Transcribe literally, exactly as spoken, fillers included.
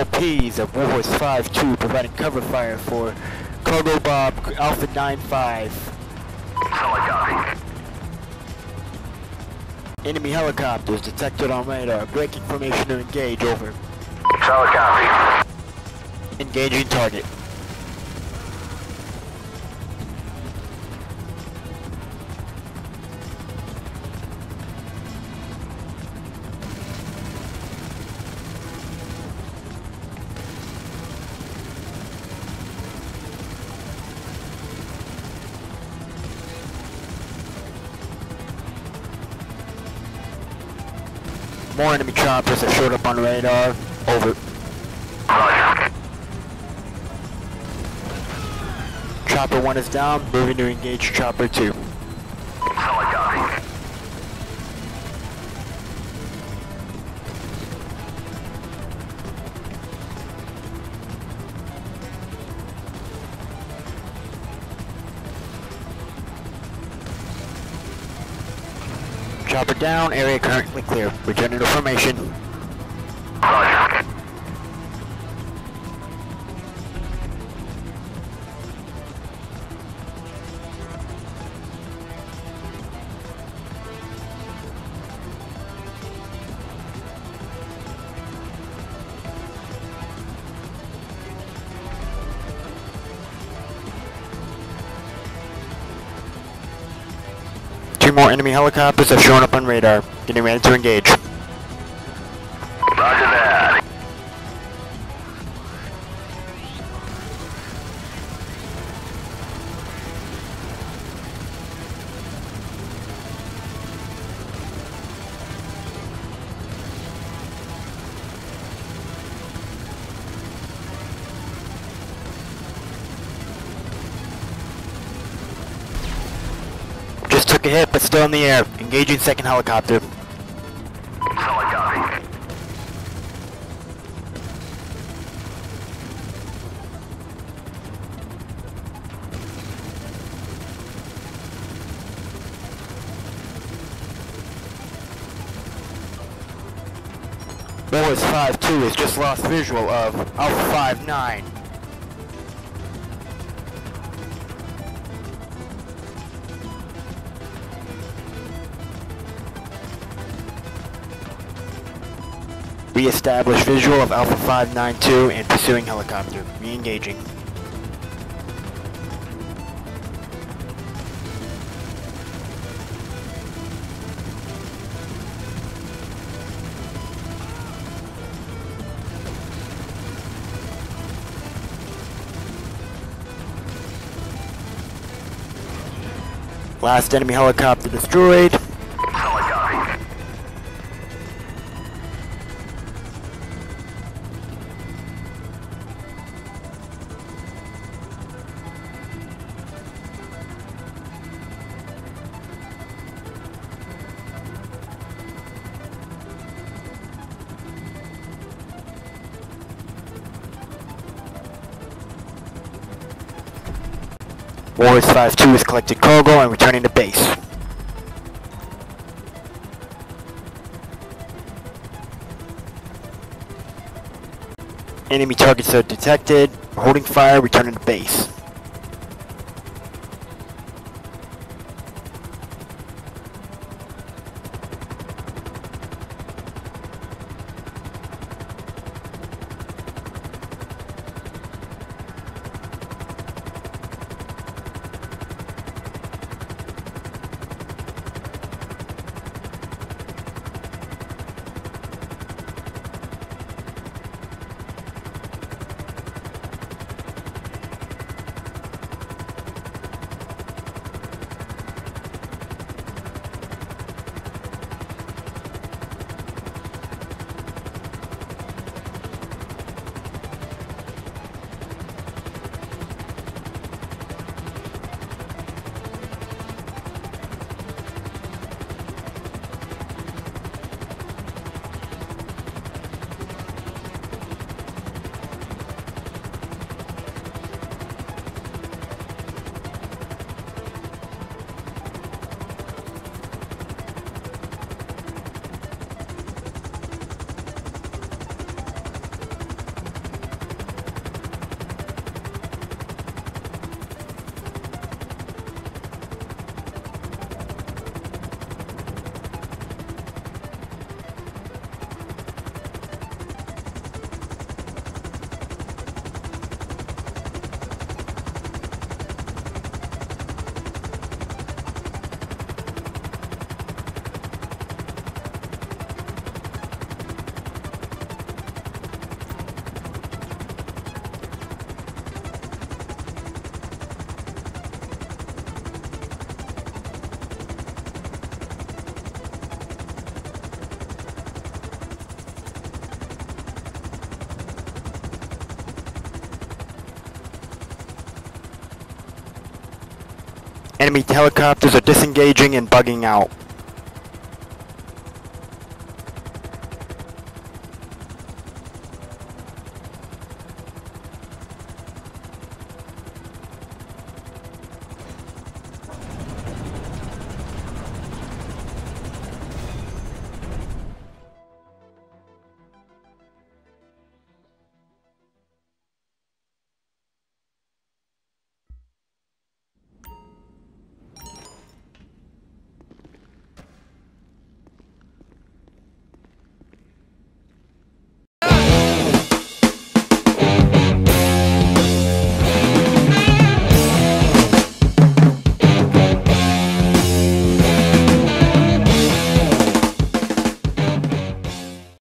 L Ps of Warhorse five two providing cover fire for Cargo Bob Alpha nine five. Solid copy. Enemy helicopters detected on radar. Breaking formation to engage, over. Solid copy. Engaging target. More enemy choppers have showed up on radar. Over. Roger. Chopper one is down. Moving to engage Chopper two. Solid copy. Chopper down. Area currently clear. Returning to formation. Roger. Two more enemy helicopters have shown up on radar. Getting ready to engage. Roger that. Just took a hit, but still in the air. Engaging second helicopter. Solid copy. Warhorse five two has just lost visual of Alpha five nine. Re-establish visual of Alpha five nine two and pursuing helicopter. Re-engaging. Last enemy helicopter destroyed. Solid copy. Warhorse five two has collected cargo and returning to base. Enemy targets are detected. Holding fire, returning to base. Enemy helicopters are disengaging and bugging out.